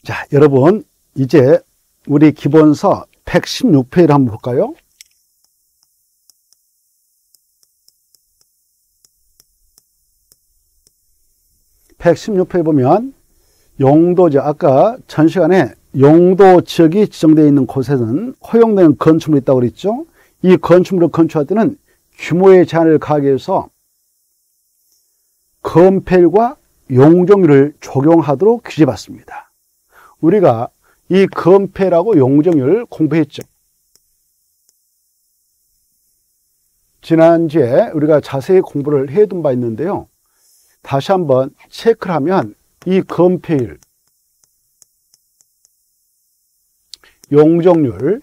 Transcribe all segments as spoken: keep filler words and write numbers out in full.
자, 여러분 이제 우리 기본서 백십육 페이지를 한번 볼까요? 백십육 페이지 보면 용도죠. 아까 전 시간에 용도 지역이 지정되어 있는 곳에는 허용되는 건축물이 있다고 그랬죠. 이 건축물을 건축할 때는 규모의 제한을 가하기 위해서 건폐율과 용적률을 적용하도록 규제받습니다. 우리가 이 건폐율하고 용적률을 공부했죠. 지난주에 우리가 자세히 공부를 해둔 바 있는데요. 다시 한번 체크를 하면 이 건폐율, 용적률,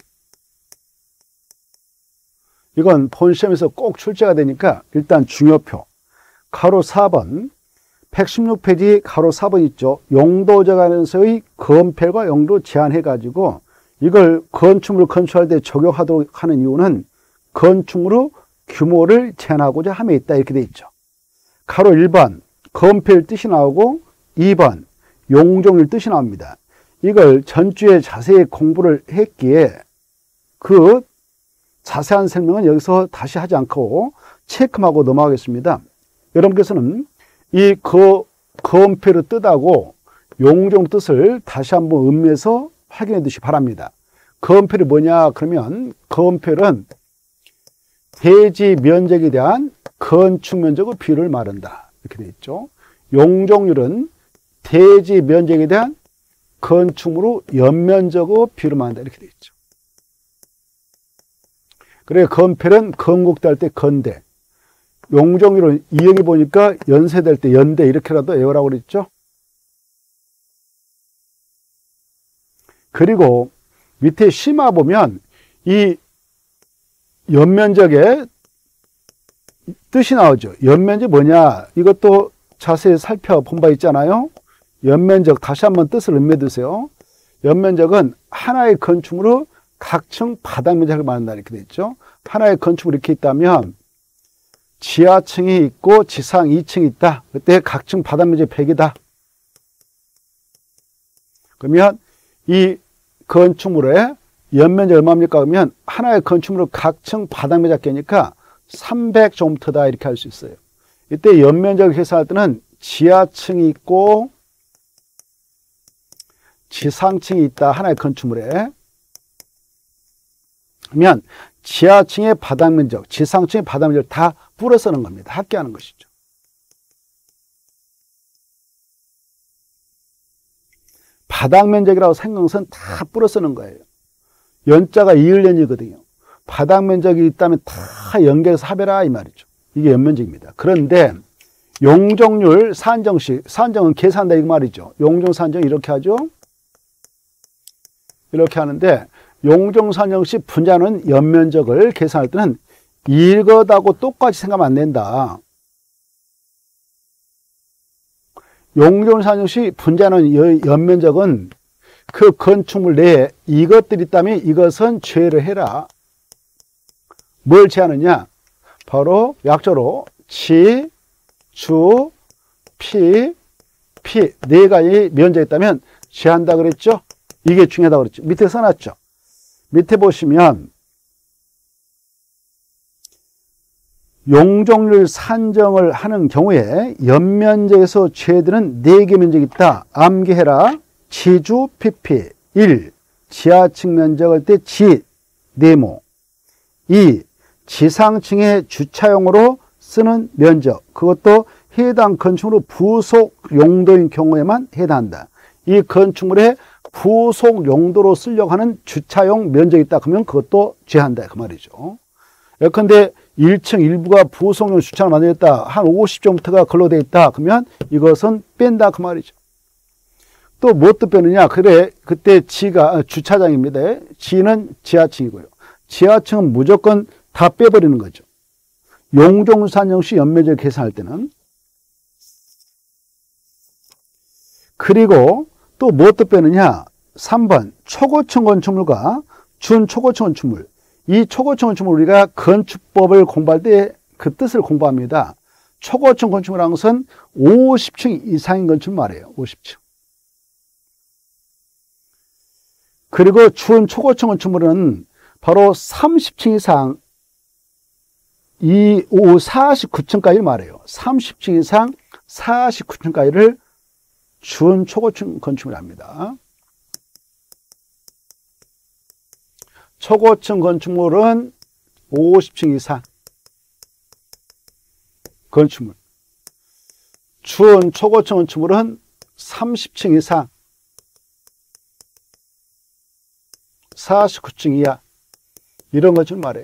이건 본 시험에서 꼭 출제가 되니까 일단 중요표 가로 사 번 백십육 페이지 가로 사 번 있죠. 용도정하면서의 건폐율과 용도 제한해 가지고 이걸 건축물을 건축할 때 적용하도록 하는 이유는 건축물의 규모를 제한하고자 함에 있다 이렇게 돼 있죠. 가로 일 번 건폐율 뜻이 나오고 이 번 용적률 뜻이 나옵니다. 이걸 전주에 자세히 공부를 했기에 그 자세한 설명은 여기서 다시 하지 않고 체크하고 넘어가겠습니다. 여러분께서는 이 그 건폐율의 뜻하고 용적 뜻을 다시 한번 음미해서 확인해 두시기 바랍니다. 건폐율이 뭐냐 그러면 건폐율은 대지 면적에 대한 건축 면적의 비율을 말한다 이렇게 되어 있죠. 용적률은 대지 면적에 대한 건축물의 연면적의 비율을 말한다 이렇게 되어 있죠. 그래 건폐율은 건국될 때 건대, 용적률은 이형이 보니까 연세될 때 연대 이렇게라도 외우라고 그랬죠. 그리고 밑에 심화 보면 이 연면적의 뜻이 나오죠. 연면적이 뭐냐 이것도 자세히 살펴본 바 있잖아요. 연면적 다시 한번 뜻을 음미해 두세요. 연면적은 하나의 건축물의 각층 바닥 면적을 말한다 이렇게 되어 있죠. 하나의 건축물이 이렇게 있다면 지하층이 있고 지상 이 층이 있다. 그때 각층 바닥 면적이 백이다. 그러면 이 건축물의 연면적이 얼마입니까? 그러면 하나의 건축물의 각층 바닥 면적 깨니까 삼백 제곱미터다 이렇게 할 수 있어요. 이때 연면적을 계산할 때는 지하층이 있고 지상층이 있다. 하나의 건축물에. 그러면 지하층의 바닥 면적, 지상층의 바닥 면적을 다 뿌려 쓰는 겁니다. 합계하는 것이죠. 바닥 면적이라고 생각한 것은 다 뿌려 쓰는 거예요. 연자가 이을연이거든요. 바닥 면적이 있다면 다 연결해서 합해라 이 말이죠. 이게 연면적입니다. 그런데 용적률 산정식, 산정은 계산한다 이 말이죠. 용적 산정 이렇게 하죠. 이렇게 하는데 용적 산정식 분자는 연면적을 계산할 때는 이것하고 똑같이 생각하면 안 된다. 용적 산정식 분자는 연면적은 그 건축물 내에 이것들이 있다면 이것은 제외를 해라. 뭘 제하느냐? 바로 약조로 지, 주, 피, 피 네 가지 면적이 있다면 제한다 그랬죠? 이게 중요하다고 그랬죠. 밑에 써놨죠. 밑에 보시면 용적률 산정을 하는 경우에 연면적에서 제외되는 네 개 면적이 있다. 암기해라. 지주, 피피. 일. 지하층 면적을 때 지, 네모. 이. 지상층의 주차용으로 쓰는 면적. 그것도 해당 건축물의 부속 용도인 경우에만 해당한다. 이 건축물의 부속 용도로 쓰려고 하는 주차용 면적이 있다. 그러면 그것도 제한다. 그 말이죠. 예컨대 일 층 일부가 부속용 주차를 만들었다. 한 오십 제곱미터가 근로되어 있다. 그러면 이것은 뺀다. 그 말이죠. 또 무엇도 빼느냐? 그래, 그때 지가 주차장입니다. 지는 지하층이고요. 지하층은 무조건 다 빼버리는 거죠. 용적산정시 연면적 계산할 때는. 그리고 또 무엇도 빼느냐? 삼 번 초고층 건축물과 준초고층 건축물. 이 초고층 건축물 우리가 건축법을 공부할 때 그 뜻을 공부합니다. 초고층 건축물이라는 것은 오십 층 이상인 건축물 말이에요. 오십 층. 그리고 준 초고층 건축물은 바로 삼십 층 이상, 이, 오, 사십구 층까지 말해요. 삼십 층 이상 사십구 층까지를 준 초고층 건축물입니다. 초고층 건축물은 오십 층 이상 건축물. 준 초고층 건축물은 삼십 층 이상 사십구 층 이하 이런 건축물 말해요.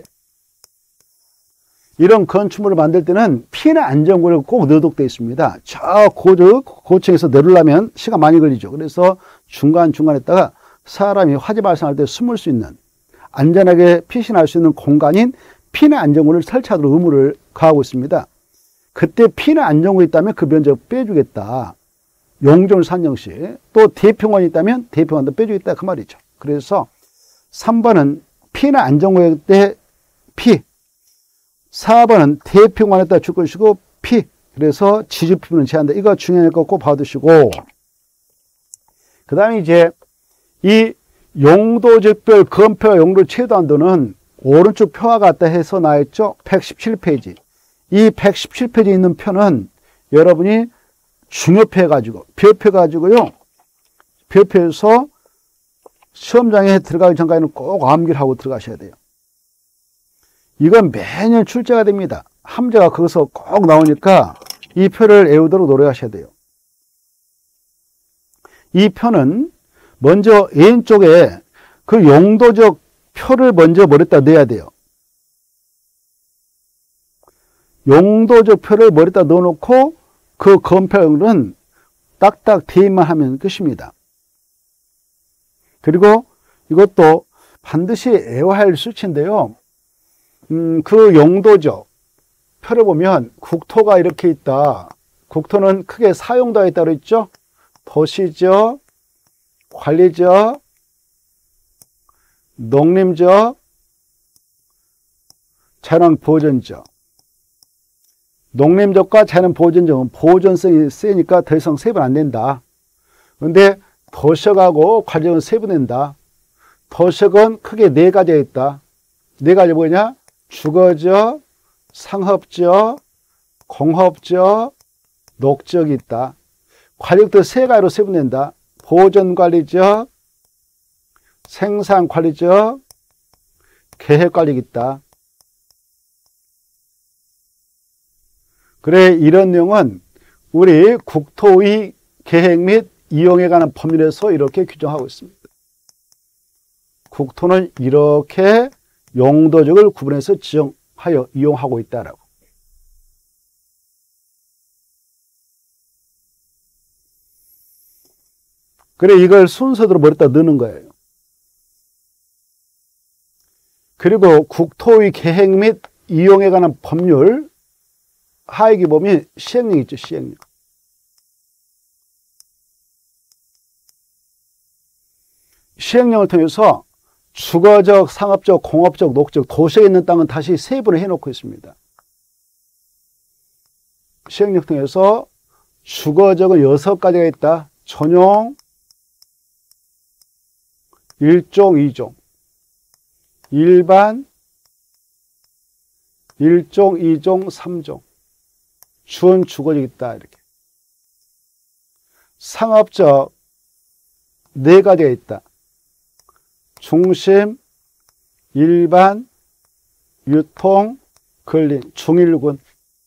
이런 건축물을 만들 때는 피해 안전구역이 꼭 넣도록 되어 있습니다. 저 고저, 고층에서 내려려면 시간 많이 걸리죠. 그래서 중간중간에다가 사람이 화재 발생할 때 숨을 수 있는 안전하게 피신할 수 있는 공간인 피해 안전구를 설치하도록 의무를 가하고 있습니다. 그때 피해 안전구가 있다면 그 면적 빼주겠다. 용적률 산정시. 또 대평원이 있다면 대평원도 빼주겠다. 그 말이죠. 그래서 삼 번은 피해 안전구역 때 피. 사 번은 대평원에다 줄 것이고 피. 그래서 지주피부는 제한다. 이거 중요한 거 꼭 봐두시고. 그 다음에 이제 이 용도적별 건폐와 용도 최소한도는 오른쪽 표와 같다 해서 나왔죠. 백십칠 페이지. 이 백십칠 페이지에 있는 표는 여러분이 중요표 해가지고, 별표 해가지고요. 별표에서 시험장에 들어가기 전까지는 꼭 암기를 하고 들어가셔야 돼요. 이건 매년 출제가 됩니다. 함재가 거기서 꼭 나오니까 이 표를 외우도록 노력하셔야 돼요. 이 표는 먼저 왼쪽에 그 용도적 표를 먼저 머리에다 넣어야 돼요. 용도적 표를 머리에다 넣어놓고 그 건폐율은 딱딱 대입만 하면 끝입니다. 그리고 이것도 반드시 외워야 할 수치인데요. 음, 그 용도적 표를 보면 국토가 이렇게 있다. 국토는 크게 사용도에 따로 있죠. 도시적, 관리적, 농림적, 자연 보존적. 농림적과 자연 보존적은 보존성이 세니까 더 이상 세분 안 된다. 그런데 도시적하고 관리적은 세분된다. 도시적은 크게 네 가지가 있다. 네 가지 뭐냐? 주거적, 상업적, 공업적, 녹적이 있다. 관리적도 세 가지로 세분된다. 보존관리적, 생산관리적, 계획관리가 있다. 그래, 이런 내용은 우리 국토의 계획 및 이용에 관한 법률에서 이렇게 규정하고 있습니다. 국토는 이렇게 용도적을 구분해서 지정하여 이용하고 있다라고. 그래, 이걸 순서대로 머리에다 넣는 거예요. 그리고 국토의 계획 및 이용에 관한 법률 하위기 보면 시행령 있죠, 시행령. 시행령을 통해서 주거적, 상업적, 공업적, 녹적, 도시에 있는 땅은 다시 세분을 해놓고 있습니다. 시행령 통해서 주거적은 여섯 가지가 있다. 전용, 일종, 이종, 일반, 일종, 이종, 삼종. 준 주거적 있다. 이렇게. 상업적 네 가지가 있다. 중심, 일반, 유통, 근린, 중일군.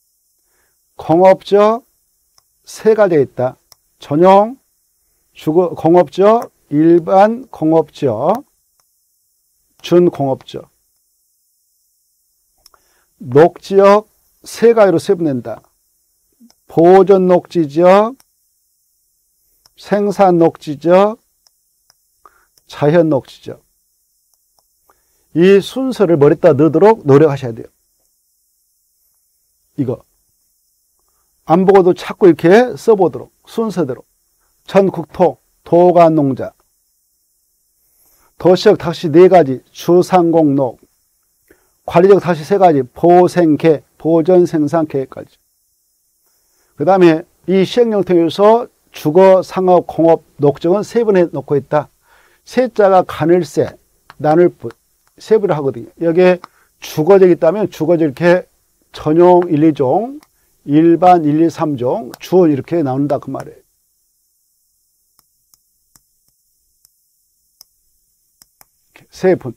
공업적 세 가지가 있다. 전용, 주거, 공업적, 일반, 공업적, 준공업적. 녹지역 세 가지로 세분된다. 보존 녹지적, 생산 녹지적, 자연 녹지적. 이 순서를 머리에다 넣도록 노력하셔야 돼요. 이거 안 보고도 자꾸 이렇게 써보도록 순서대로. 전국토, 도가농자, 도시적 다시 네 가지, 주상공록, 관리적 다시 세 가지, 보생계, 보존생산계획까지. 그 다음에 이 시행령 통해서 주거, 상업, 공업, 녹적은 세 번에 놓고 있다. 세자가 가늘세, 나눌 뿐, 세부를 하거든요. 여기에 주거적이 있다면 주거적 이렇게 전용 일, 이 종, 일반 일, 이, 삼 종, 주어 이렇게 나온다 그 말이에요. 세분.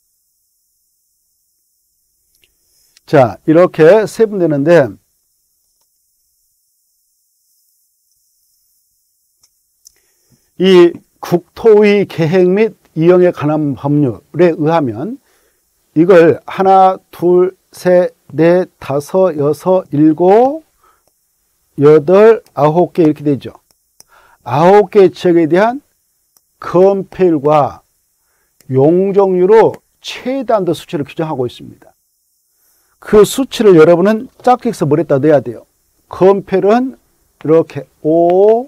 자, 이렇게 세분되는데 이 국토의 계획 및 이용에 관한 법률에 의하면 이걸 하나, 둘, 셋, 넷, 다섯, 여섯, 일곱, 여덟, 아홉 개 이렇게 되죠. 아홉 개의 지역에 대한 건폐율과 용적률로 최대한도 수치를 규정하고 있습니다. 그 수치를 여러분은 짝짓서 머리에다 넣어야 돼요. 건폐율은 이렇게 오,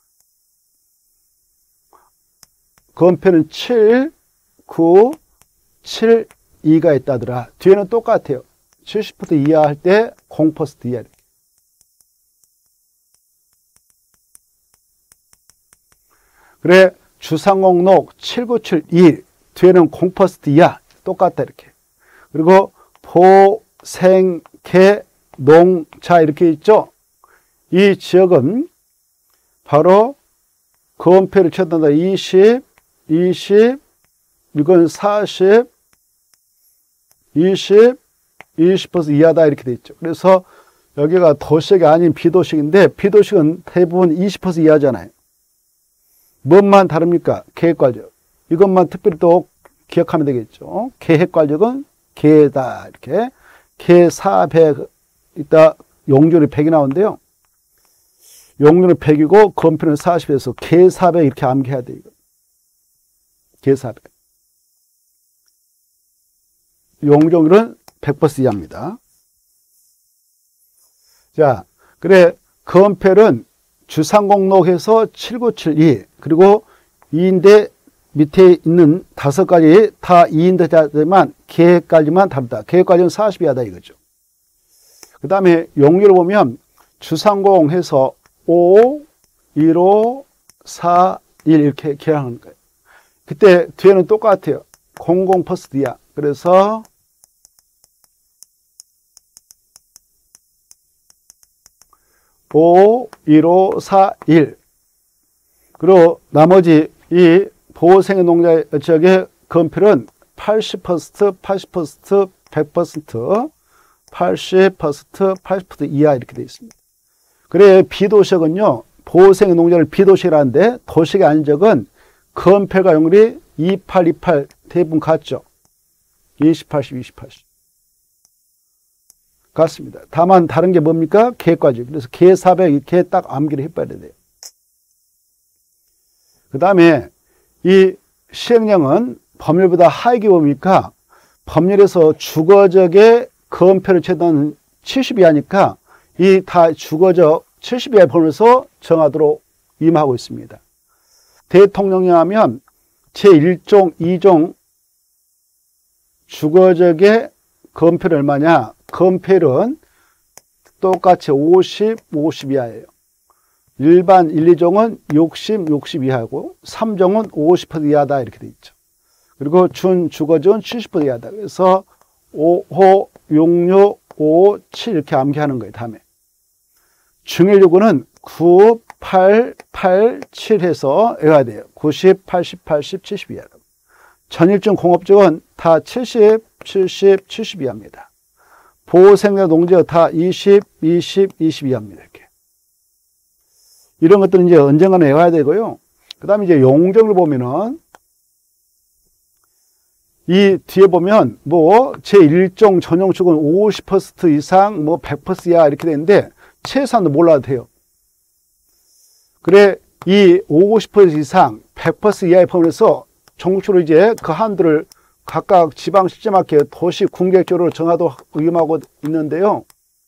건폐율은 칠, 구, 칠, 이가 있다더라. 뒤에는 똑같아요. 칠십 퍼센트 이하 할 때 영 퍼센트 이하 이렇게. 그래 주상목록 칠구칠이 뒤에는 영 퍼센트 이하 똑같다 이렇게. 그리고 보, 생, 개, 농, 자 이렇게 있죠. 이 지역은 바로 건폐율을 채운다. 이십, 이십, 이건 사십, 이십, 이십 퍼센트 이하다 이렇게 돼 있죠. 그래서 여기가 도시가 아닌 비도식인데 비도식은 대부분 이십 퍼센트 이하잖아요. 뭔만 다릅니까? 계획관적. 이것만 특별히 또 기억하면 되겠죠. 계획관적은 계다 이렇게 계 사백 이따 용률이 백이 나오는데요. 용률은 백이고 건폐율은 사십에서 계 사백 이렇게 암기해야 돼요. 계 사백. 용적률은 백 퍼센트 이하입니다. 자, 그래 건폐율은 주상목록에서 칠구칠이 그리고 이인대 밑에 있는 다섯 가지 다 이인대자지만 계획까지만 다르다. 계획까지는 사십 이하다 이거죠. 그 다음에 용률을 보면 주상공해서 오, 일오, 사, 일 이렇게 계량하는 거예요. 그때 뒤에는 똑같아요. 영 퍼센트 이하. 그래서 오, 일오, 사, 일. 그리고 나머지 이 보호생의 농자 지역의 건폐율은 팔십 퍼센트, 팔십 퍼센트, 백 퍼센트, 팔십 퍼센트, 팔십 퍼센트 이하 이렇게 되어 있습니다. 그래 비도식은요. 보호생의 농자를 비도식이라는데 도식이 아닌 적은 건폐율과 용률이 이십팔, 이십팔 대부분 같죠. 이십, 팔십, 이십, 팔십. 같습니다. 다만 다른 게 뭡니까? 계획과정. 그래서 계 사백 이렇게 딱 암기를 해봐야 돼요. 그 다음에 이 시행령은 법률보다 하위기 뭡니까? 법률에서 주거적의 건폐율을 최대한 칠십 이하니까 이 다 주거적 칠십 이하의 범위에서 정하도록 임하고 있습니다. 대통령령 하면 제일 종, 이 종 주거적의 건폐율 얼마냐? 건폐율은 똑같이 오십, 오십 이하예요. 일반 일, 이 종은 육십, 육십 이하고 삼 종은 오십 퍼센트 이하다 이렇게 돼 있죠. 그리고 준주거지은 칠십 퍼센트 이하다. 그래서 오, 육, 육, 오, 칠 이렇게 암기하는 거예요. 다음에 중일요구는 구, 팔, 팔, 칠 해서 외워야 돼요. 구십, 팔십, 팔십, 칠십 이하. 전일중 공업지역은 다 칠십, 칠십, 칠십 이하입니다. 보호생명 농지역 다 이십, 이십, 이십 이하입니다. 이렇게. 이런 것들은 이제 언젠가는 외워야 되고요. 그 다음에 이제 용적을 보면은 이 뒤에 보면 뭐 제일 종 전용축은 오십 퍼센트 이상 뭐 백 퍼센트 이하 이렇게 되는데 최소한도 몰라도 돼요. 그래 이 오십 퍼센트 이상 백 퍼센트 이하의 범위에서 전국적으로 이제 그 한도를 각각 지방 시점학회 도시 군계획적으로 정하도록 의무하고 있는데요.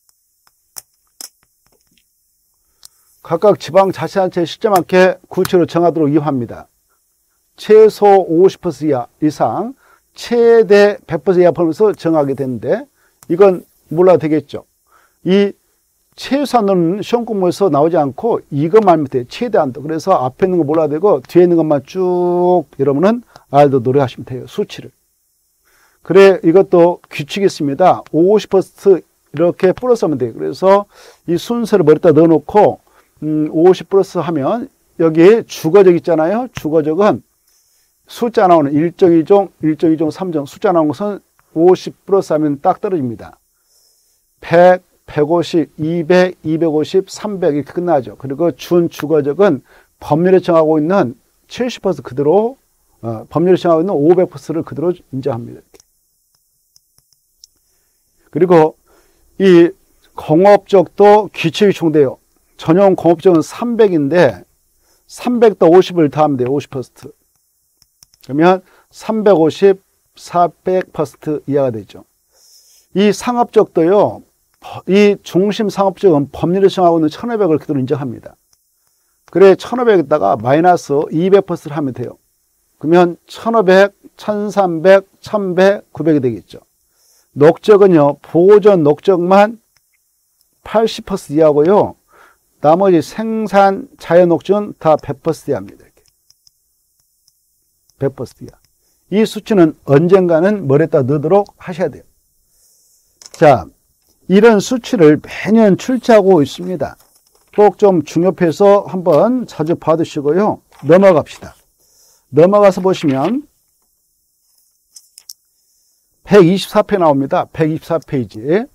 각각 지방자치단체 시점학회 구체로 정하도록 의무합니다. 최소 오십 퍼센트 이하 이상, 최대 백 퍼센트 이하 범위에서 정하게 되는데 이건 몰라도 되겠죠. 이 최소한도는 시험 공부에서 나오지 않고 이것만 알면 돼요. 최대한도. 그래서 앞에 있는 거 몰라도 되고 뒤에 있는 것만 쭉 여러분은 알도 노래하시면 돼요. 수치를. 그래 이것도 규칙이 있습니다. 오십 퍼센트 이렇게 플러스 하면 돼요. 그래서 이 순서를 머리에다 넣어놓고 음, 오십 플러스 하면 여기에 주거적 있잖아요. 주거적은 숫자 나오는 일 종, 이 종, 일 종, 이 종, 삼 종 숫자 나오는 것은 오십 플러스 하면 딱 떨어집니다. 백, 백오십, 이백, 이백오십, 삼백 이렇게 끝나죠. 그리고 준주거적은 법률에 정하고 있는 칠십 퍼센트 그대로 어, 법률에 정하고 있는 오백 퍼센트를 그대로 인정합니다. 이렇게. 그리고 이 공업적도 규칙이 총돼요. 전용 공업적은 삼백인데 삼백 더 오십을 더하면 돼요. 오십 퍼센트. 그러면 삼백오십, 사백 퍼센트 이하가 되죠. 이 상업적도요. 이 중심 상업적은 법률에 정하고 있는 천오백을 그대로 인정합니다. 그래 천오백에다가 마이너스 이백 퍼센트를 하면 돼요. 그러면 천오백, 천삼백, 천백, 구백이 되겠죠. 녹적은요. 보존 녹적만 팔십 퍼센트 이하고요. 나머지 생산 자연 녹적은 다 백 퍼센트 이하입니다. 이렇게. 백 퍼센트 이하. 이 수치는 언젠가는 머리에다 넣도록 하셔야 돼요. 자, 이런 수치를 매년 출제하고 있습니다. 꼭 좀 중요해서 한번 자주 받으시고요. 넘어갑시다. 넘어가서 보시면 백이십사 페이지 나옵니다. 백이십사 페이지.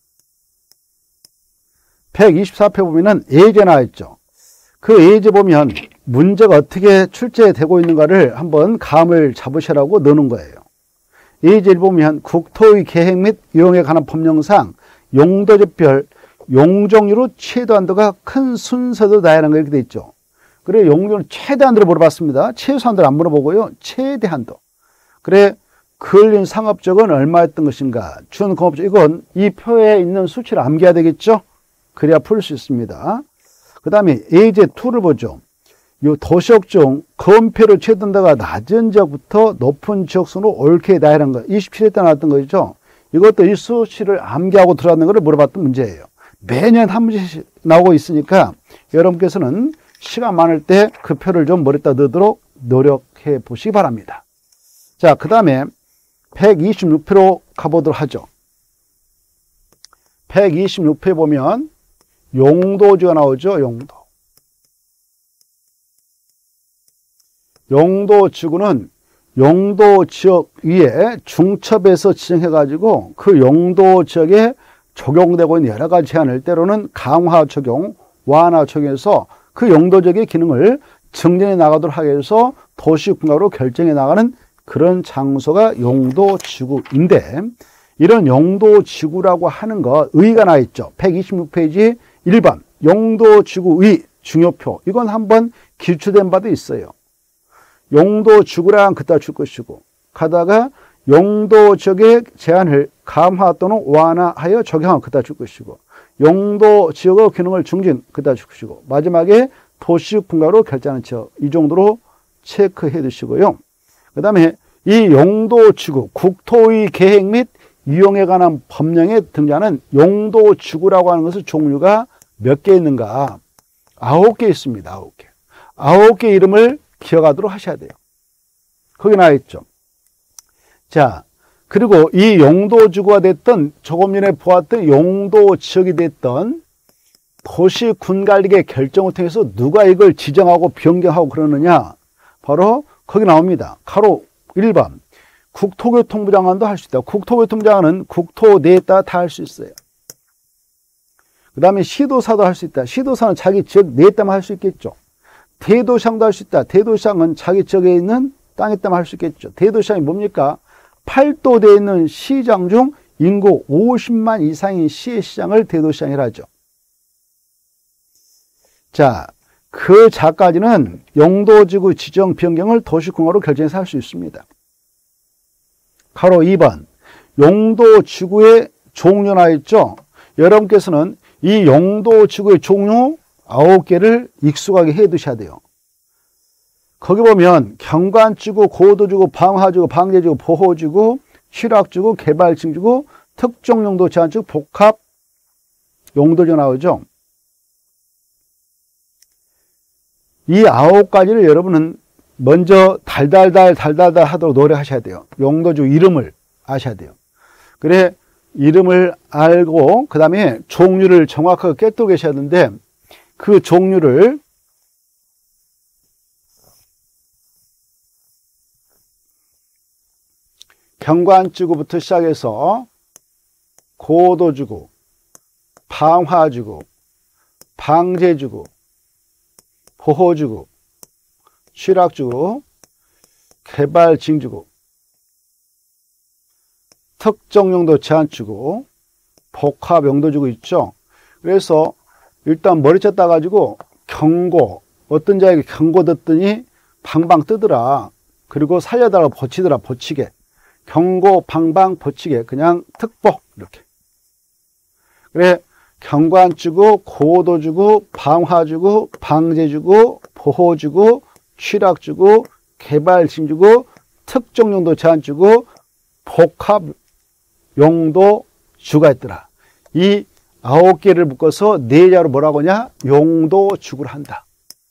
백이십사 페이지 보면은 예제 나와있죠. 그 예제 보면 문제가 어떻게 출제되고 있는가를 한번 감을 잡으시라고 넣는 거예요. 예제를 보면 국토의 계획 및 이용에 관한 법령상 용도집별 용적률로 최대한도가 큰 순서도 나열한 거 이렇게 돼 있죠. 그래 용적률 최대한도로 물어봤습니다. 최소한도를 안 물어보고요. 최대한도. 그래 근린 상업적은 얼마였던 것인가? 준공업적 이건 이 표에 있는 수치를 암기해야 되겠죠. 그래야 풀 수 있습니다. 그 다음에 예제 이를 보죠. 요 도시역 중 건폐로 최단도가 낮은 지역부터 높은 지역순으로 옳게 나열한 거. 이십칠 회 때 나왔던 거죠. 이것도 이 수치를 암기하고 들어왔는 것을 물어봤던 문제예요. 매년 한 문제씩 나오고 있으니까 여러분께서는 시간 많을 때 그 표를 좀 머리에다 넣도록 노력해 보시기 바랍니다. 자, 그 다음에 백이십육 페이지로 가보도록 하죠. 백이십육 페이지 보면 용도지가 나오죠. 용도. 용도지구는 용도지역 위에 중첩에서 지정해가지고 그 용도지역에 적용되고 있는 여러 가지 제한을 때로는 강화 적용, 완화 적용해서 그 용도지역의 기능을 증진해 나가도록 하기 위해서 도시군가로 결정해 나가는 그런 장소가 용도지구인데 이런 용도지구라고 하는 거 의의가 나 있죠. 백이십육 페이지 일 번 용도지구의 중요표. 이건 한번 기출된 바도 있어요. 용도지구랑 그따 줄 것이고 가다가 용도지역의 제한을 감화 또는 완화하여 적용한 그따 줄 것이고 용도지역의 기능을 증진 그따 줄 것이고 마지막에 도시군가로 결정하는 지역 이 정도로 체크해 두시고요. 그 다음에 이 용도지구 국토의 계획 및 이용에 관한 법령에 등장하는 용도지구라고 하는 것의 종류가 몇 개 있는가? 아홉 개 있습니다. 아홉 개. 아홉 개 이름을 기억하도록 하셔야 돼요. 거기 나와 있죠. 자, 그리고 이 용도지구가 됐던 조금 전에 보았던 용도지역이 됐던 도시군관리계 결정을 통해서 누가 이걸 지정하고 변경하고 그러느냐? 바로 거기 나옵니다. 가로 일 번 국토교통부 장관도 할 수 있다. 국토교통부 장관은 국토 내에 따라 다 할 수 있어요. 그 다음에 시도사도 할 수 있다. 시도사는 자기 지역 내에 따라만 할 수 있겠죠. 대도시장도 할 수 있다. 대도시장은 자기 지역에 있는 땅에 따라만 할 수 있겠죠. 대도시장이 뭡니까? 팔도대에 있는 시장 중 인구 오십만 이상인 시의 시장을 대도시장이라 하죠. 자, 그 자까지는 용도지구 지정 변경을 도시공화로 결정해서 할 수 있습니다. 가로 이 번 용도지구의 종류 나와 있죠. 여러분께서는 이 용도지구의 종류 아홉 개를 익숙하게 해 두셔야 돼요. 거기 보면 경관지구, 고도지구, 방화지구, 방제지구, 보호지구, 취락지구, 개발층지구, 특정용도 제한지구, 복합 용도지가 나오죠. 이 아홉 가지를 여러분은 먼저 달달달 달달달 하도록 노력하셔야 돼요. 용도주 이름을 아셔야 돼요. 그래 이름을 알고 그 다음에 종류를 정확하게 꿰뚫고 계셔야 하는데 그 종류를 경관지구부터 시작해서 고도지구, 방화지구, 방제지구, 보호지구, 취락지구, 개발징지구, 특정용도 제한지구, 복합용도지구 있죠. 그래서 일단 머리채 따가지고 경고, 어떤 자에게 경고 듣더니 방방 뜨더라. 그리고 살려달라고 버치더라. 버치게. 경고, 방방, 버치게. 그냥 특보 이렇게. 그래 경관지구, 고도지구, 방화지구, 방제지구, 보호지구, 취락지구, 개발징지구, 특정용도 제한지구, 복합용도지구가 있더라. 이 아홉 개를 묶어서 네 자로 뭐라고 하냐? 용도지구를 한다.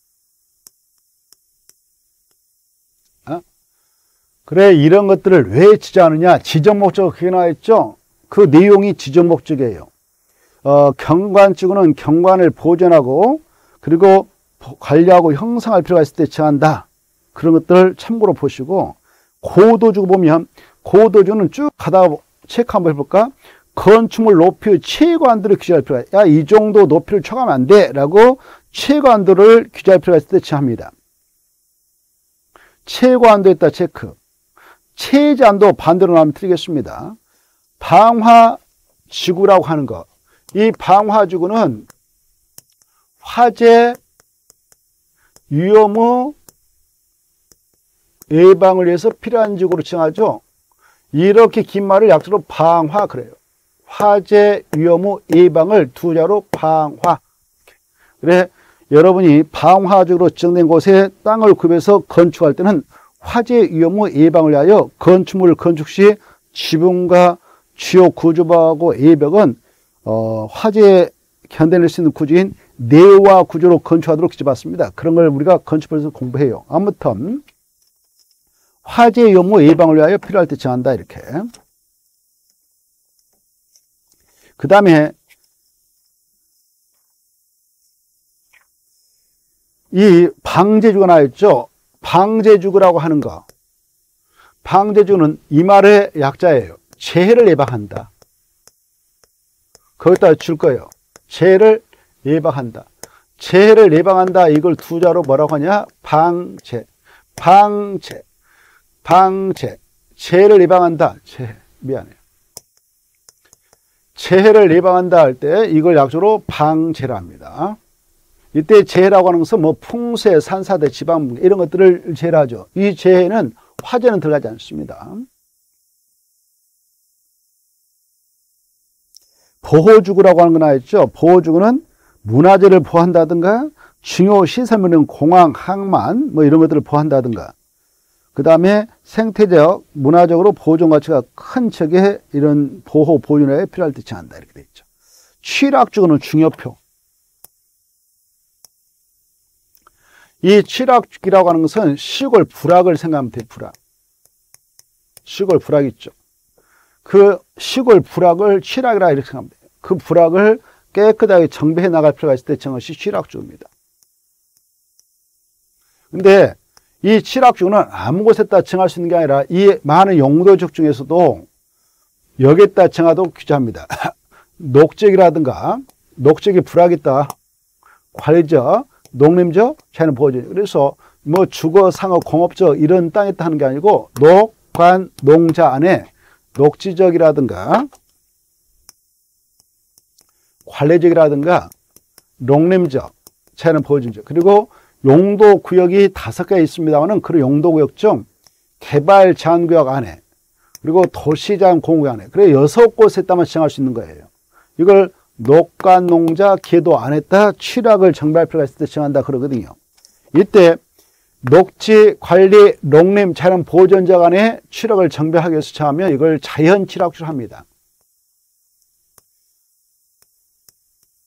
어? 그래 이런 것들을 왜 지정하느냐? 지정목적 그게 나와있죠? 그 내용이 지정목적이에요. 어, 경관지구는 경관을 보존하고 그리고 관리하고 형성할 필요가 있을 때 지정한다. 그런 것들을 참고로 보시고 고도지구 보면 고도지구는 쭉 가다 체크 한번 해볼까? 건축물 높이 최고한도를 규제할 필요가 있다. 야, 이 정도 높이를 초과하면 안 돼 라고 최고한도를 규제할 필요가 있을 때 지정합니다. 최고한도 있다 체크. 최저한도 반대로 나오면 틀리겠습니다. 방화지구라고 하는 거. 이 방화지구는 화재 위험의 예방을 위해서 필요한 지구로 지정하죠. 이렇게 긴 말을 약자로 방화 그래요. 화재 위험의 예방을 두 자로 방화. 그래 여러분이 방화지구로 지정된 곳에 땅을 구입해서 건축할 때는 화재 위험의 예방을 위하여 건축물을 건축 시 지붕과 주요 구조하고 예벽은 어, 화재에 견뎌낼 수 있는 구조인 내화 구조로 건축하도록 지정받습니다. 그런 걸 우리가 건축법에서 공부해요. 아무튼 화재 위험의 예방을 위하여 필요할 때 정한다 이렇게. 그 다음에 이 방제지구가 나와있죠. 방제지구라고 하는 거. 방제지구는 이 말의 약자예요. 재해를 예방한다. 거기다 줄 거예요. 재해를 예방한다. 재해를 예방한다. 이걸 두 자로 뭐라고 하냐? 방제. 방제. 방제. 재해를 예방한다. 재해. 미안해요. 재해를 예방한다 할 때 이걸 약조로 방제라 합니다. 이때 재해라고 하는 것은 뭐 풍세, 산사대, 지방 이런 것들을 재해하죠. 이 재해는 화재는 들어가지 않습니다. 보호지구라고 하는 거 나있죠. 보호지구는 문화재를 보호한다든가 중요 시설물은 공항, 항만 뭐 이런 것들을 보호한다든가 그 다음에 생태적, 문화적으로 보존 가치가 큰 지역에 이런 보호, 보존에 필요할 때 지정한다 이렇게 되어 있죠. 취락지구는 중요표. 이 취락지구라고 하는 것은 시골 불악을 생각하면 돼요. 불악. 시골 불악 있죠. 그 시골 불악을 취락이라 이렇게 생각하면 돼요. 그 불악을 깨끗하게 정비해 나갈 필요가 있을 때 정한 것이 취락지구입니다. 근데 이 취락지구는 아무 곳에다 정할 수 있는 게 아니라 이 많은 용도지구 중에서도 여기에다 정하도록 규제합니다. 녹지역이라든가 녹지역에 불악이 있다. 관리적, 농림적, 자연 보호적. 그래서 뭐 주거, 상업, 공업적 이런 땅에 있다 하는 게 아니고 녹, 관, 농자 안에 녹지적이라든가 관리적이라든가 농림적, 자연 보호적 그리고 용도 구역이 다섯 개 있습니다만은 그 용도 구역 중 개발 제한 구역 안에 그리고 도시 제한 공구역 안에 그래 여섯 곳에다만 지정할 수 있는 거예요. 이걸 녹관 농자 계도 안에다 취락을 정비할 필요가 있을 때 지정한다 그러거든요. 이때 녹지 관리 농림 자연 보존자 간에 취락을 정비하기 위해서 정하면 이걸 자연 취락지로 합니다.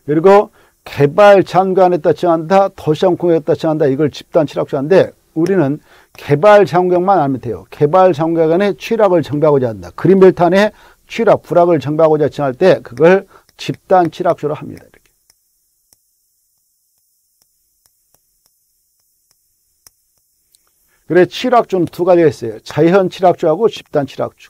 그리고 개발 장관했다 정한다, 도시환 공격했다 정한다, 이걸 집단 취락주한데 우리는 개발 장관만 알면 돼요. 개발 장관의 취락을 정비하고자 한다. 그린벨트 안에 취락, 불락을 정비하고자 정할 때 그걸 집단 취락주로 합니다. 이렇게. 그래, 취락주는 두 가지가 있어요. 자연 취락주하고 집단 취락주.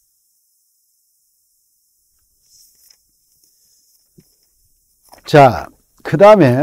자, 그 다음에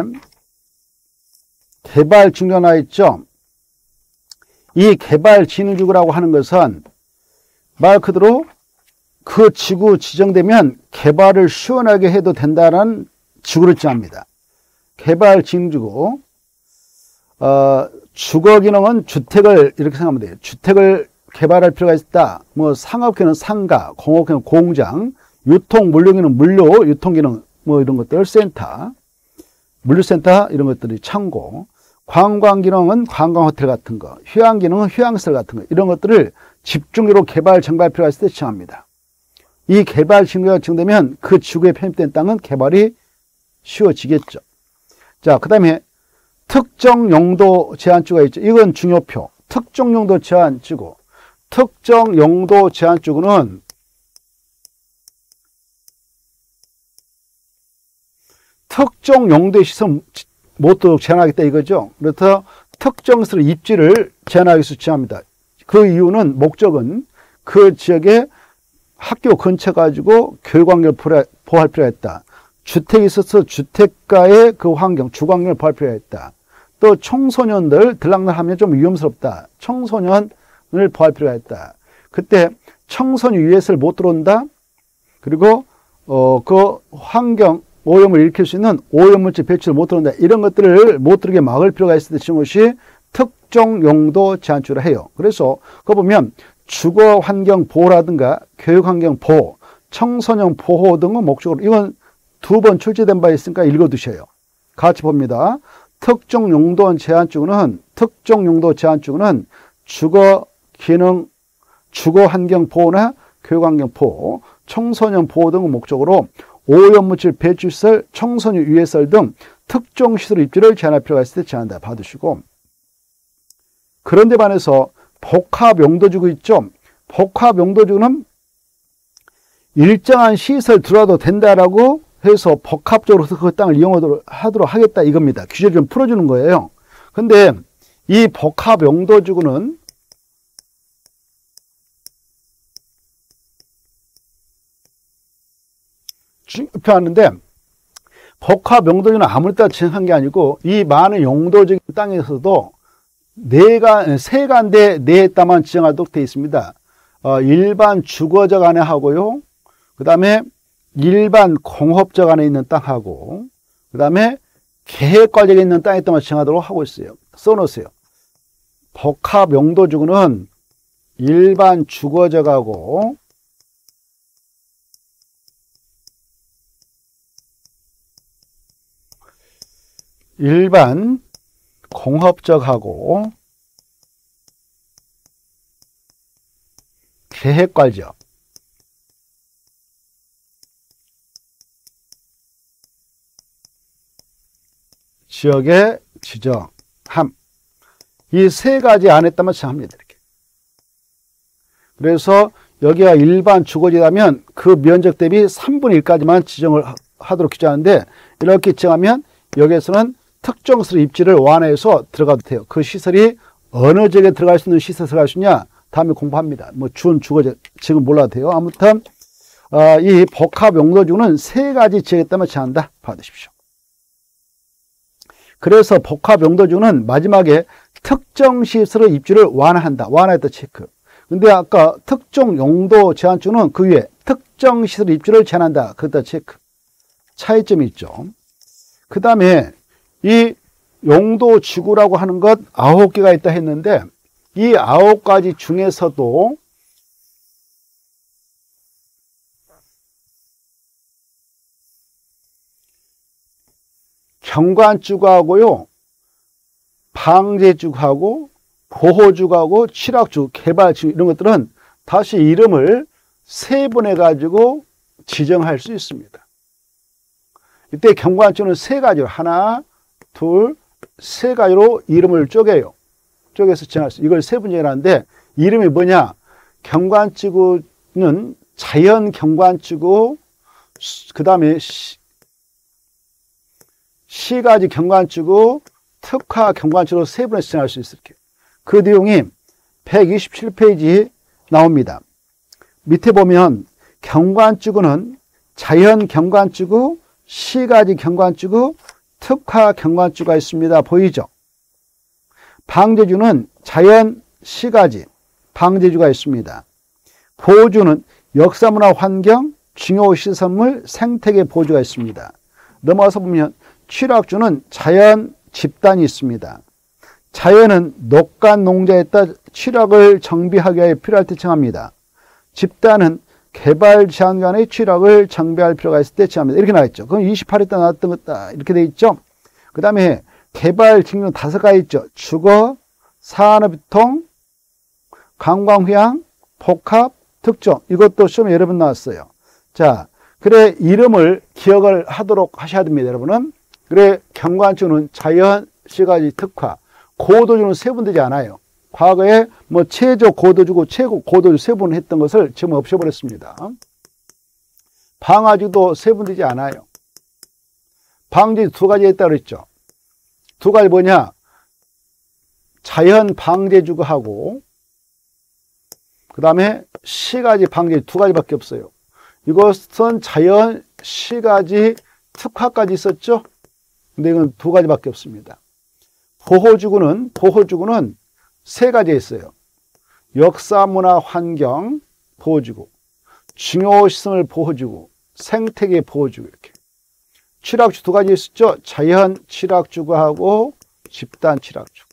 개발 중간화 있죠. 이 개발 진흥지구라고 하는 것은 말 그대로 그 지구 지정되면 개발을 시원하게 해도 된다는 지구를 정합니다. 개발 진흥지구. 어, 주거 기능은 주택을 이렇게 생각하면 돼요. 주택을 개발할 필요가 있다. 뭐 상업기능 상가, 공업기능 공장, 유통 물류기능 물류, 유통기능 뭐 이런 것들 센터, 물류센터 이런 것들이 창고, 관광기능은 관광호텔 같은 거, 휴양기능은 휴양시설 같은 거 이런 것들을 집중적으로 개발 정비할 필요가 있을 때 정합니다. 이 개발 진흥지구가 정되면 그 지구에 편입된 땅은 개발이 쉬워지겠죠. 자, 그 다음에 특정 용도 제한주가 있죠. 이건 중요표. 특정 용도 제한주고. 특정 용도 제한주구는 특정 용도의 시설 못 도록 제한하겠다 이거죠. 그래서 특정 시설 입지를 제한하기 위해서 제한합니다. 그 이유는 목적은 그 지역에 학교 근처 가지고 교육환경을 보호할 필요가 있다. 주택이 있어서 주택가의 그 환경, 주거환경을 보호할 필요가 있다. 또 청소년들 들락날하면 좀 위험스럽다. 청소년을 보호할 필요가 있다. 그때 청소년 유해를 못 들어온다. 그리고 어, 그 환경 오염을 일으킬 수 있는 오염물질 배출을 못 들어온다. 이런 것들을 못 들게 막을 필요가 있을 때 지은 것이 특정 용도 제한주를 해요. 그래서 그거 보면 주거 환경 보호라든가 교육 환경 보호, 청소년 보호 등의 목적으로 이건 두 번 출제된 바 있으니까 읽어두셔요. 같이 봅니다. 특정 용도 제한주구는 특정 용도 제한주구는 주거 기능, 주거 환경 보호나 교육 환경 보호, 청소년 보호 등의 목적으로 오염물질 배출시설, 청소년 유해시설 등 특정 시설 입지를 제한할 필요가 있을 때 제한한다. 받으시고, 그런데 반해서 복합 용도지구 있죠. 복합 용도지구는 일정한 시설 들어와도 된다라고 해서 복합적으로 그 땅을 이용하도록 하도록 하겠다 이겁니다. 규제를 좀 풀어주는 거예요. 근데 이 복합 용도지구는 중요하는데 복합 용도지구는 아무리 따라 지정한 게 아니고 이 많은 용도적인 땅에서도 네가 세 간데 네 땅만 지정하도록 되어 있습니다. 어, 일반 주거적 안에 하고요. 그 다음에 일반 공업적 안에 있는 땅하고 그 다음에 계획과정에 있는 땅에 땅만 지정하도록 하고 있어요. 써놓으세요. 복합 용도지구는 일반 주거적하고 일반 공업적하고 계획과적 지역의 지정함 이 세 가지 안에 따만 지정합니다. 이렇게. 그래서 여기가 일반 주거지라면 그 면적 대비 삼분의 일까지만 지정을 하도록 규정하는데 이렇게 지정하면 여기에서는 특정 시설 입지를 완화해서 들어가도 돼요. 그 시설이 어느 지역에 들어갈 수 있는 시설에 들어갈 수 있냐 다음에 공부합니다. 뭐 준 주거지 지금 몰라도 돼요. 아무튼 어, 이 복합 용도지구는 세 가지 지역에 따만 지정한다. 받으십시오. 그래서 복합 용도지구는 마지막에 특정 시설의 입지를 완화한다. 완화했다 체크. 근데 아까 특정 용도 제한주는 그 위에 특정 시설 입지를 제한한다. 그랬다 체크. 차이점이 있죠. 그 다음에 이 용도 지구라고 하는 것 아홉 개가 있다 했는데 이 아홉 가지 중에서도 경관지구하고요, 방제지구하고 보호지구하고 취락지구, 개발지구 이런 것들은 다시 이름을 세분해 가지고 지정할 수 있습니다. 이때 경관지구는 세 가지로 하나, 둘, 세 가지로 이름을 쪼개요. 쪼개서 지나갈 수. 이걸 세 분쟁이라는데 이름이 뭐냐? 경관지구는 자연 경관지구, 그 다음에 시, 시가지 경관지구, 특화 경관지구로 세 분에서 지나갈 수 있을 게요. 그 내용이 백이십칠 페이지 나옵니다. 밑에 보면 경관지구는 자연 경관지구, 시가지 경관지구, 특화 경관지구가 있습니다. 보이죠? 방제주는 자연 시가지 방제주가 있습니다. 보호주는 역사문화 환경, 중요 시설물, 생태계 보호주가 있습니다. 넘어가서 보면 취락주는 자연 집단이 있습니다. 자연은 녹간 농자에 따라 취락을 정비하기 위해 필요할 때 정합니다. 집단은 개발 제한 간의 취락을 정비할 필요가 있을 때 정합니다. 이렇게 나와 있죠. 그럼 이십팔 회 때 나왔던 것다 이렇게 돼 있죠. 그 다음에 개발 직능 다섯 가지 있죠. 주거, 산업유통, 관광휴양, 복합, 특정. 이것도 시험에 여러 번 나왔어요. 자, 그래 이름을 기억을 하도록 하셔야 됩니다. 여러분은. 그래 경관지구는 자연, 시가지, 특화. 고도주는 세분되지 않아요. 과거에 뭐 최저 고도주고 최고 고도주 세분 했던 것을 지금 없애버렸습니다. 방화주도 세분되지 않아요. 방제주 두 가지 있다고 그랬죠. 두 가지 뭐냐? 자연 방제주가 하고 그 다음에 시가지 방제주 두 가지밖에 없어요. 이것은 자연 시가지 특화까지 있었죠. 근데 이건 두 가지밖에 없습니다. 보호주구는 보호주구는 세 가지 있어요. 역사, 문화, 환경 보호주구, 중요시설 보호주구, 생태계 보호주구 이렇게. 취락주 두 가지 있었죠. 자연 취락주구하고 집단 취락주구.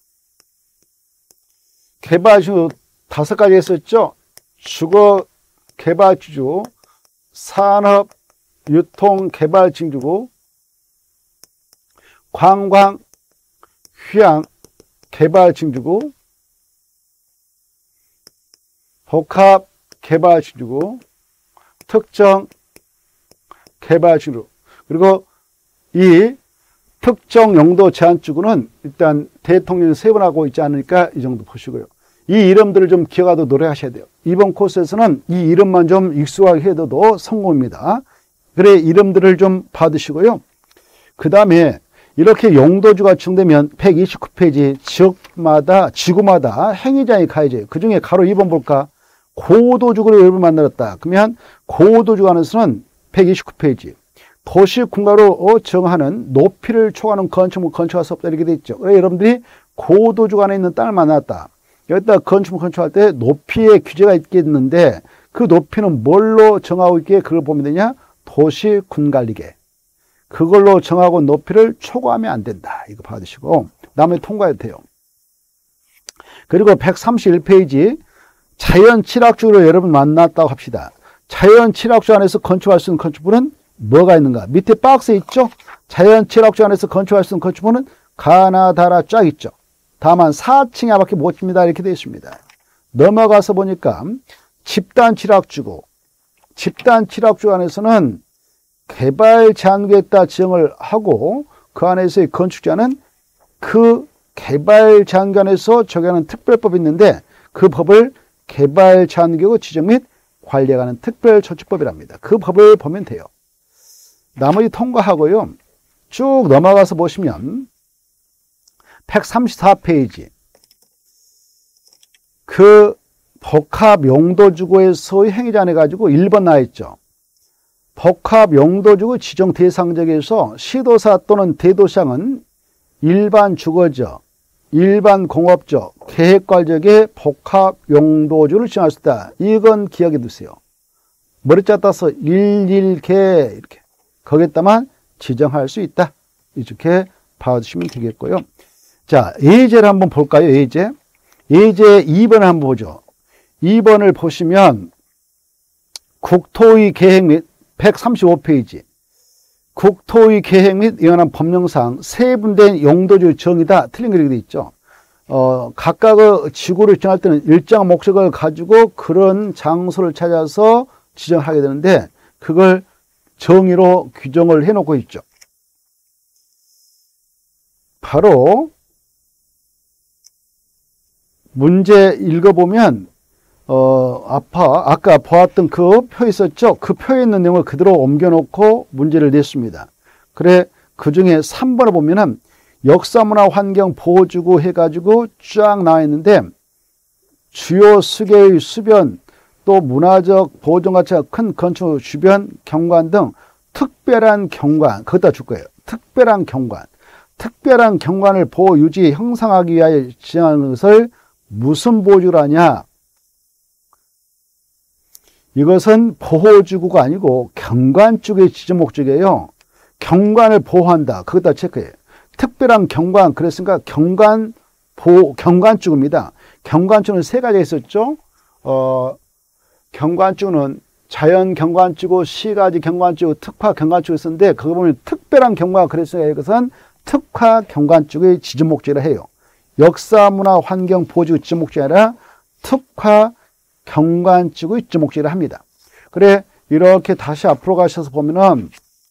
개발주 다섯 가지 있었죠. 주거 개발주구, 산업 유통 개발 징주구, 관광 휴양 개발 징주구, 복합 개발 징주구, 특정 개발 징주구. 그리고 이 특정 용도 제한주구는 일단 대통령이 세 번 하고 있지 않으니까 이 정도 보시고요. 이 이름들을 좀 기억하도록 노력하셔야 돼요. 이번 코스에서는 이 이름만 좀 익숙하게 해도 성공입니다. 그래 이름들을 좀 받으시고요. 그 다음에 이렇게 용도주가 지정되면 백이십구 페이지 지역마다 지구마다 행위장이 가해져요. 그 중에 가로 이 번 볼까? 고도주구를 여러분 만들었다. 그러면 고도주가 안에서는 백이십구 페이지 도시 군가로 정하는 높이를 초과하는 건축물 건축할 수 없다 이렇게 돼 있죠. 그래서 여러분들이 고도주가 안에 있는 땅을 만났다. 여기다 건축물 건축할 때 높이의 규제가 있겠는데 그 높이는 뭘로 정하고 있기에 그걸 보면 되냐? 도시 군관리계. 그걸로 정하고 높이를 초과하면 안 된다. 이거 받으시고 다음에 통과해도 돼요. 그리고 백삼십일 페이지 자연 칠학주로 여러분 만났다고 합시다. 자연 칠학주 안에서 건축할 수 있는 건축물은 뭐가 있는가? 밑에 박스에 있죠? 자연 칠학주 안에서 건축할 수 있는 건축물은 가나다라 쫙 있죠. 다만 사 층 이하밖에 못 집니다. 이렇게 되어 있습니다. 넘어가서 보니까 집단 칠학주고 집단 칠학주 안에서는 개발 제한구에 따라 지정을 하고 그 안에서의 건축자는 그 개발 제한구 안에서 적용하는 특별법이 있는데 그 법을 개발 제한구 지정 및 관리하는 특별조치법이랍니다. 그 법을 보면 돼요. 나머지 통과하고요. 쭉 넘어가서 보시면 백삼십사 페이지 그 복합 용도주구에서의 행위자 해가지고 일 번 나와 있죠. 복합 용도주구 지정 대상지역에서 시도사 또는 대도시장은 일반 주거지역, 일반 공업지역, 계획관리지역의 복합 용도주를 지정할 수 있다. 이건 기억해 두세요. 머리자 따서 일일개 이렇게 거기에다만 지정할 수 있다. 이렇게 봐주시면 되겠고요. 자, 예제를 한번 볼까요? 예제. 예제 이 번을 한번 보죠. 이 번을 보시면 국토의 계획 및 백삼십오 페이지 국토의 계획 및 이완한 법령상 세분된 용도주 정의다. 틀린 거 이렇게 돼 있죠. 어, 각각의 지구를 지정할 때는 일정한 목적을 가지고 그런 장소를 찾아서 지정하게 되는데 그걸 정의로 규정을 해놓고 있죠. 바로 문제 읽어보면 어, 아파, 아까 보았던 그 표 있었죠? 그 표에 있는 내용을 그대로 옮겨놓고 문제를 냈습니다. 그래, 그 중에 삼 번을 보면은 역사문화 환경 보호지구 해가지고 쫙 나와 있는데 주요 수계의 수변 또 문화적 보존 가치가 큰 건축 주변 경관 등 특별한 경관, 거기다 줄 거예요. 특별한 경관. 특별한 경관을 보호, 유지, 형성하기 위하여 지정하는 것을 무슨 보호지구로 하냐? 이것은 보호지구가 아니고 경관지구의 지정 목적이에요. 경관을 보호한다. 그것다 체크해요. 특별한 경관, 그랬으니까 경관 보호, 경관지구입니다. 경관지구는 세 가지가 있었죠. 어, 경관지구는 자연 경관지구, 시가지 경관지구, 특화 경관지구 있었는데, 그거 보면 특별한 경관, 그랬으니까 이것은 특화 경관지구의 지정 목적이라 해요. 역사, 문화, 환경, 보호지구 지정 목적이 아니라 특화 경관지구의 지정 목적이라 합니다. 그래, 이렇게 다시 앞으로 가셔서 보면은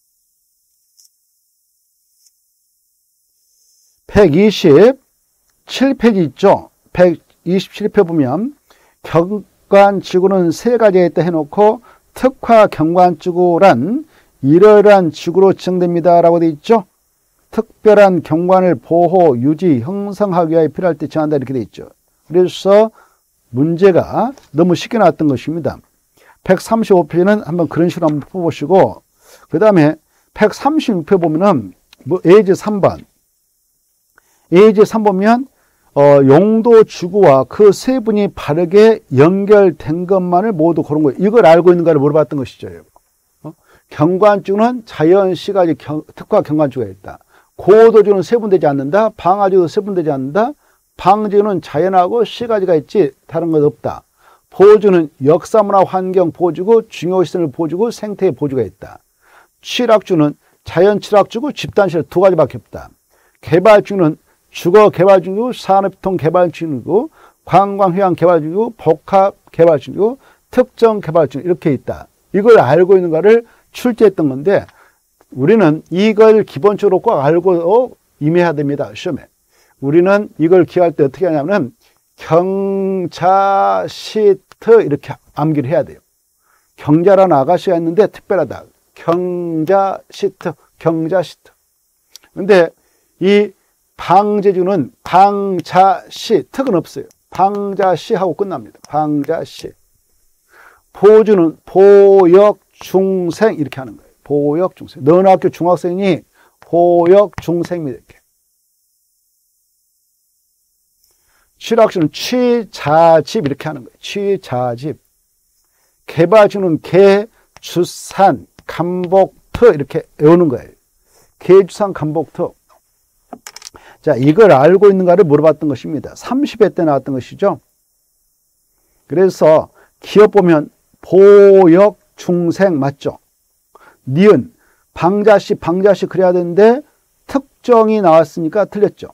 백이십칠 페이지 있죠. 백이십칠 표 보면 경관지구는 세 가지에 있다 해놓고 특화 경관지구란 이러이러한 지구로 지정됩니다 라고 되어 있죠. 특별한 경관을 보호, 유지, 형성하기 위하여 필요할 때 정한다 이렇게 되어 있죠. 그래서 문제가 너무 쉽게 나왔던 것입니다. 백삼십오 페이지는 한번 그런 식으로 한번 풀어보시고, 그 다음에 백삼십육 표 보면은 뭐 에이지 삼 번 에이지 삼 보면 어, 용도 지구와 그 세 분이 바르게 연결된 것만을 모두 고른 거예요. 이걸 알고 있는가를 물어봤던 것이죠. 어? 경관지구는 자연 시가지 경, 특화 경관지구가 있다. 고도지구는 세분되지 않는다. 방화지구도 세분되지 않는다. 방지구는 자연하고 시가지가 있지 다른 것 없다. 보호지구는 역사문화 환경 보호지구, 중요시설 보호지구, 생태 보호지구가 있다. 취락지구는 자연 취락지구, 집단시설 두 가지밖에 없다. 개발지구는 주거 개발지구, 산업통 개발지구, 관광휴양 개발지구, 복합 개발지구, 특정 개발지구 이렇게 있다. 이걸 알고 있는 거를 출제했던 건데 우리는 이걸 기본적으로 꼭 알고 임해야 됩니다. 시험에. 우리는 이걸 기할 때 어떻게 하냐면 경자시트 이렇게 암기를 해야 돼요. 경자라는 아가씨가 있는데 특별하다. 경자시트, 경자시트. 근데 이 방제주는 방자시, 특은 없어요. 방자시 하고 끝납니다. 방자시. 보주는 보역중생 이렇게 하는 거예요. 보역중생. 너네 학교 중학생이 보역중생입니다. 이렇게. 취락주는 취자집 이렇게 하는 거예요. 취자집. 개발주는 개, 주산, 감복터 이렇게 외우는 거예요. 개, 주산, 감복터. 자, 이걸 알고 있는가를 물어봤던 것입니다. 삼십 회 때 나왔던 것이죠. 그래서 기업 보면 보역중생 맞죠? 니은, 방자시, 방자시 그래야 되는데 특정이 나왔으니까 틀렸죠.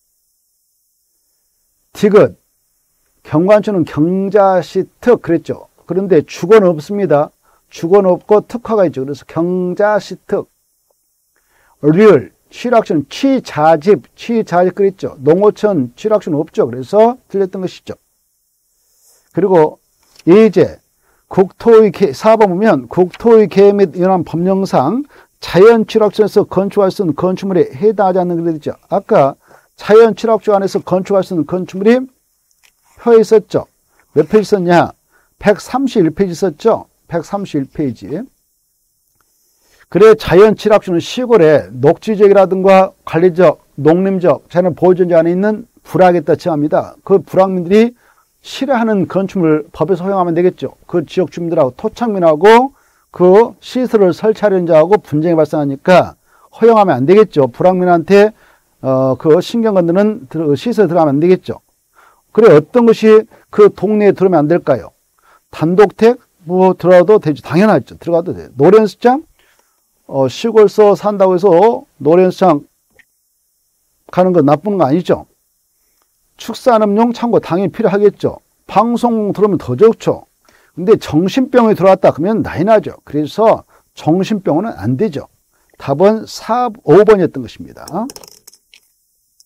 디귿, 경관주는 경자시 특 그랬죠. 그런데 주거는 없습니다. 주거는 없고 특화가 있죠. 그래서 경자시 특. 리을, 취락주는 취자집, 취자집 그랬죠. 농어촌 취락주는 없죠. 그래서 틀렸던 것이죠. 그리고 예제, 국토의 개, 사 번 보면 국토의 계획 및 연한 법령상 자연 취락지에서 건축할 수 있는 건축물에 해당하지 않는 게 되죠. 아까 자연 취락지 안에서 건축할 수 있는 건축물이 표에 있었죠. 몇 페이지 썼냐? 백삼십일 페이지 썼죠. 백삼십일 페이지. 그래 자연 취락지는 시골에 녹지적이라든가 관리적, 농림적, 자연 보존지 안에 있는 불악에다 정합니다. 그 불악민들이 싫어하는 건축물 법에서 허용하면 되겠죠. 그 지역 주민들하고 토착민하고 그 시설을 설치하려는 자하고 분쟁이 발생하니까 허용하면 안 되겠죠. 불악민한테 어, 그 신경 건드는 시설에 들어가면 안 되겠죠. 그래 어떤 것이 그 동네에 들어오면 안 될까요? 단독택 뭐 들어가도 되죠. 당연하죠. 들어가도 돼요. 노랜수장 어, 시골서 산다고 해서 노랜수장 가는 건 나쁜 거 아니죠. 축산업용 창고 당연히 필요하겠죠. 방송 들어오면 더 좋죠. 근데 정신병이 들어왔다 그러면 난리 나죠. 그래서 정신병은 안 되죠. 답은 사, 오 번이었던 것입니다.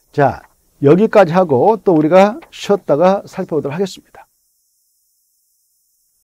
자, 여기까지 하고 또 우리가 쉬었다가 살펴보도록 하겠습니다.